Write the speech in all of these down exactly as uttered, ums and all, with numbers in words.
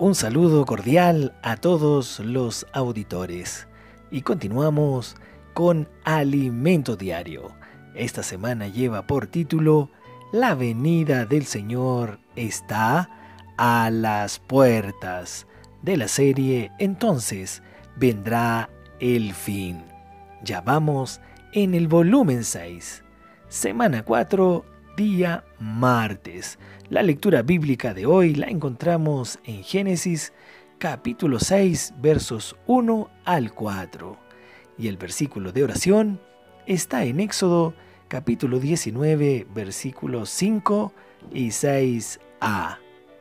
Un saludo cordial a todos los auditores y continuamos con Alimento Diario. Esta semana lleva por título La venida del Señor está a las puertas, de la serie Entonces vendrá el fin. Ya vamos en el volumen seis, semana cuatro, día martes. La lectura bíblica de hoy la encontramos en Génesis capítulo seis, versos uno al cuatro. Y el versículo de oración está en Éxodo capítulo diecinueve, versículos cinco y seis a.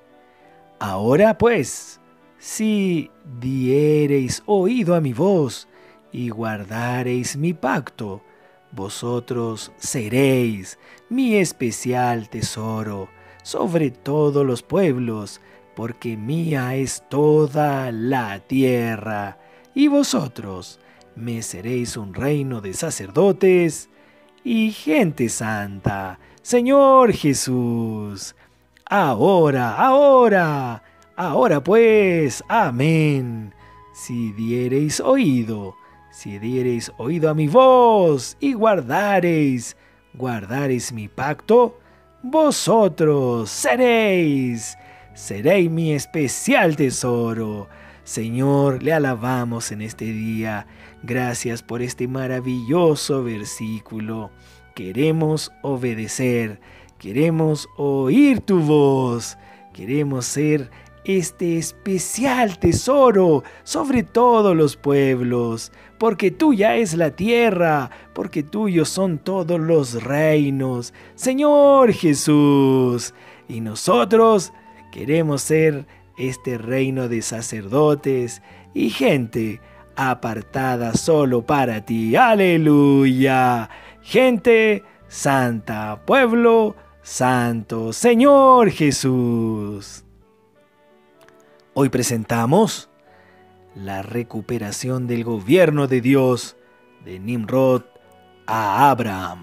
Ahora pues, si diereis oído a mi voz y guardareis mi pacto, vosotros seréis mi especial tesoro sobre todos los pueblos, porque mía es toda la tierra, y vosotros me seréis un reino de sacerdotes y gente santa. Señor Jesús, ahora, ahora, ahora pues, amén. Si diereis oído, si diereis oído a mi voz y guardareis, guardareis mi pacto, vosotros seréis, seréis mi especial tesoro. Señor, le alabamos en este día. Gracias por este maravilloso versículo. Queremos obedecer, queremos oír tu voz, queremos ser este especial tesoro sobre todos los pueblos, porque tuya es la tierra, porque tuyos son todos los reinos, Señor Jesús. Y nosotros queremos ser este reino de sacerdotes y gente apartada solo para ti. ¡Aleluya! Gente santa, pueblo santo, Señor Jesús. Hoy presentamos la recuperación del gobierno de Dios de Nimrod a Abraham.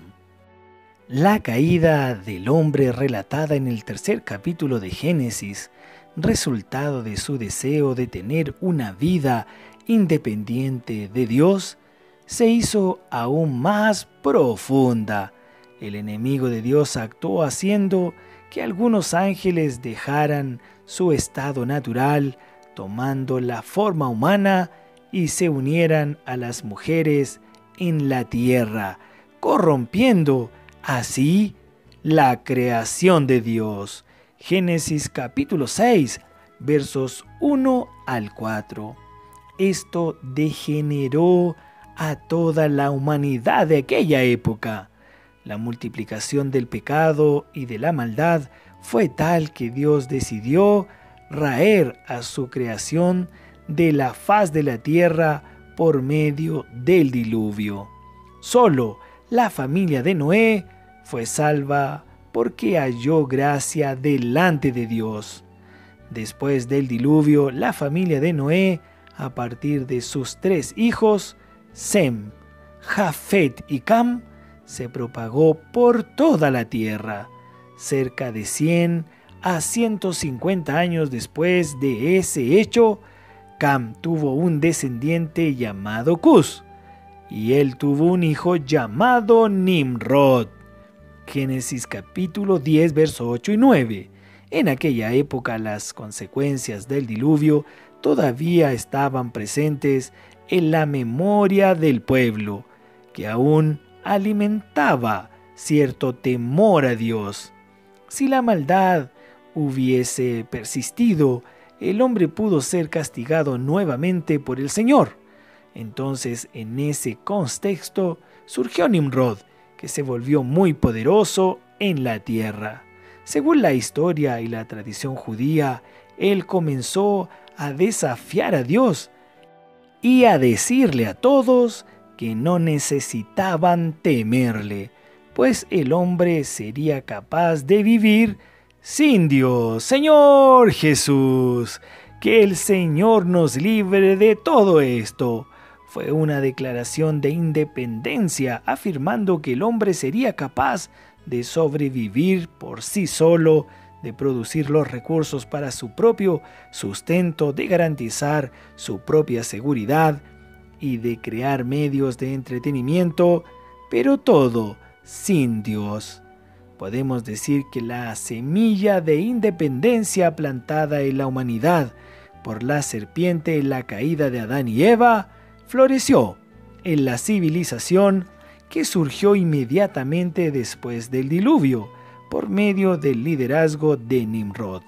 La caída del hombre relatada en el tercer capítulo de Génesis, resultado de su deseo de tener una vida independiente de Dios, se hizo aún más profunda. El enemigo de Dios actuó haciendo que algunos ángeles dejaran su estado natural, tomando la forma humana, y se unieran a las mujeres en la tierra, corrompiendo así la creación de Dios. Génesis capítulo seis, versos uno al cuatro. Esto degeneró a toda la humanidad de aquella época. La multiplicación del pecado y de la maldad fue tal que Dios decidió raer a su creación de la faz de la tierra por medio del diluvio. Solo la familia de Noé fue salva porque halló gracia delante de Dios. Después del diluvio, la familia de Noé, a partir de sus tres hijos, Sem, Jafet y Cam, se propagó por toda la tierra. Cerca de cien a ciento cincuenta años después de ese hecho, Cam tuvo un descendiente llamado Cus, y él tuvo un hijo llamado Nimrod. Génesis capítulo diez, versos ocho y nueve. En aquella época las consecuencias del diluvio todavía estaban presentes en la memoria del pueblo, que aún alimentaba cierto temor a Dios. Si la maldad hubiese persistido, el hombre pudo ser castigado nuevamente por el Señor. Entonces, en ese contexto, surgió Nimrod, que se volvió muy poderoso en la tierra. Según la historia y la tradición judía, él comenzó a desafiar a Dios y a decirle a todos que no necesitaban temerle, pues el hombre sería capaz de vivir sin Dios. Señor Jesús, que el Señor nos libre de todo esto. Fue una declaración de independencia, afirmando que el hombre sería capaz de sobrevivir por sí solo de producir los recursos para su propio sustento, de garantizar su propia seguridad y de crear medios de entretenimiento, pero todo sin Dios. Podemos decir que la semilla de independencia plantada en la humanidad por la serpiente en la caída de Adán y Eva floreció en la civilización que surgió inmediatamente después del diluvio por medio del liderazgo de Nimrod.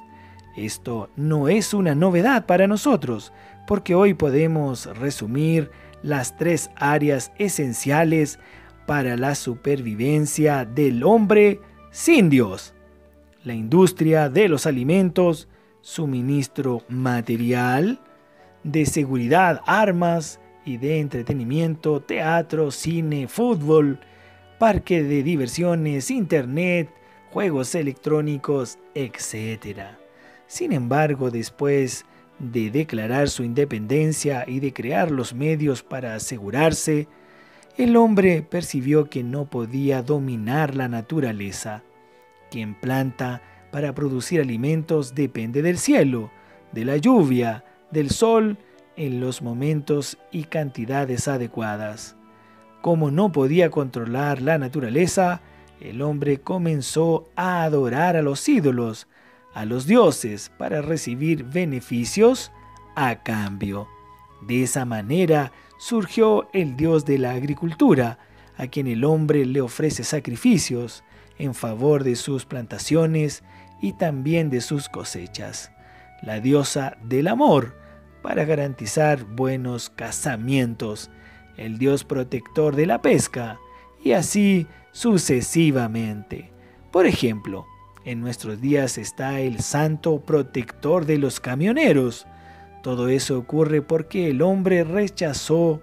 Esto no es una novedad para nosotros, porque hoy podemos resumir las tres áreas esenciales para la supervivencia del hombre sin Dios: la industria de los alimentos, suministro material, de seguridad, armas y de entretenimiento, teatro, cine, fútbol, parque de diversiones, internet, juegos electrónicos, etcétera. Sin embargo, después de declarar su independencia y de crear los medios para asegurarse, el hombre percibió que no podía dominar la naturaleza. Quien planta para producir alimentos depende del cielo, de la lluvia, del sol, en los momentos y cantidades adecuadas. Como no podía controlar la naturaleza, el hombre comenzó a adorar a los ídolos, a los dioses, para recibir beneficios a cambio. De esa manera surgió el dios de la agricultura, a quien el hombre le ofrece sacrificios en favor de sus plantaciones y también de sus cosechas. La diosa del amor, para garantizar buenos casamientos, el dios protector de la pesca, y así sucesivamente. Por ejemplo, en nuestros días está el santo protector de los camioneros. Todo eso ocurre porque el hombre rechazó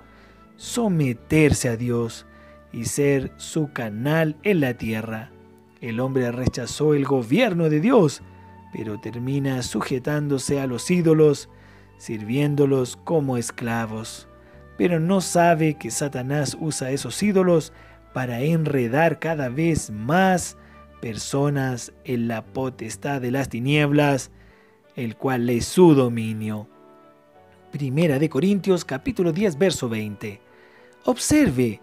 someterse a Dios y ser su canal en la tierra. El hombre rechazó el gobierno de Dios, pero termina sujetándose a los ídolos, sirviéndolos como esclavos. Pero no sabe que Satanás usa esos ídolos para enredar cada vez más personas en la potestad de las tinieblas, el cual es su dominio. Primera de Corintios capítulo diez verso veinte. Observe,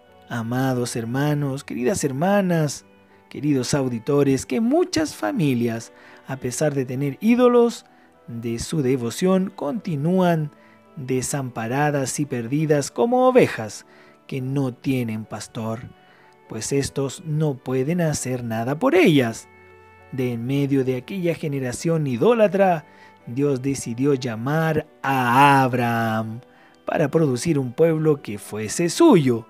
amados hermanos, queridas hermanas, queridos auditores, que muchas familias, a pesar de tener ídolos de su devoción, continúan desamparadas y perdidas como ovejas que no tienen pastor, pues estos no pueden hacer nada por ellas. De en medio de aquella generación idólatra, Dios decidió llamar a Abraham para producir un pueblo que fuese suyo,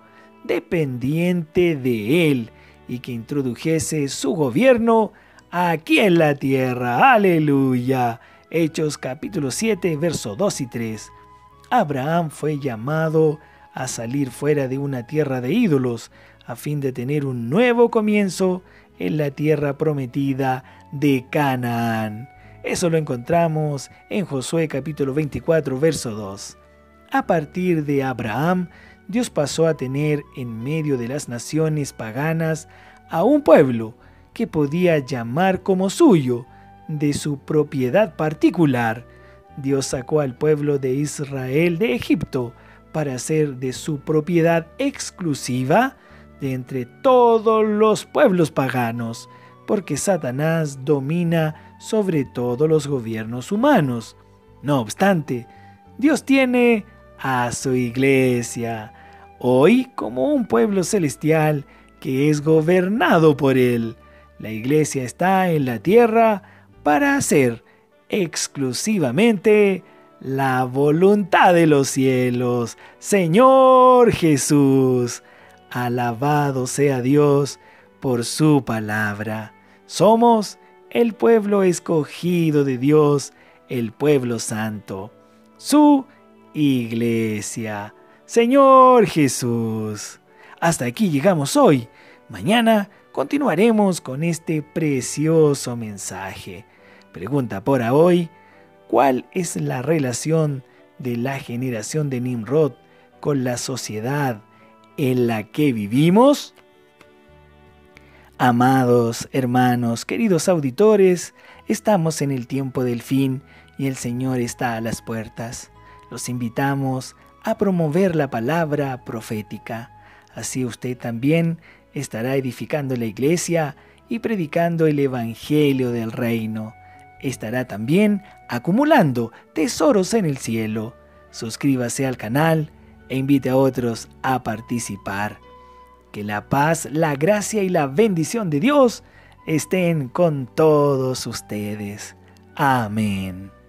dependiente de él, y que introdujese su gobierno aquí en la tierra. ¡Aleluya! Hechos capítulo siete, versos dos y tres. Abraham fue llamado a salir fuera de una tierra de ídolos, a fin de tener un nuevo comienzo en la tierra prometida de Canaán. Eso lo encontramos en Josué capítulo veinticuatro, verso dos. A partir de Abraham, Dios pasó a tener en medio de las naciones paganas a un pueblo que podía llamar como suyo, de su propiedad particular. Dios sacó al pueblo de Israel de Egipto para hacer de su propiedad exclusiva de entre todos los pueblos paganos, porque Satanás domina sobre todos los gobiernos humanos. No obstante, Dios tiene a su iglesia, hoy como un pueblo celestial que es gobernado por Él. La iglesia está en la tierra para hacer exclusivamente la voluntad de los cielos. Señor Jesús, alabado sea Dios por su palabra. Somos el pueblo escogido de Dios, el pueblo santo, su iglesia. Señor Jesús, hasta aquí llegamos hoy. Mañana continuaremos con este precioso mensaje. Pregunta por hoy: ¿cuál es la relación de la generación de Nimrod con la sociedad en la que vivimos? Amados hermanos, queridos auditores, estamos en el tiempo del fin y el Señor está a las puertas. Los invitamos a promover la palabra profética. Así usted también estará edificando la iglesia y predicando el evangelio del reino. Estará también acumulando tesoros en el cielo. Suscríbase al canal e invite a otros a participar. Que la paz, la gracia y la bendición de Dios estén con todos ustedes. Amén.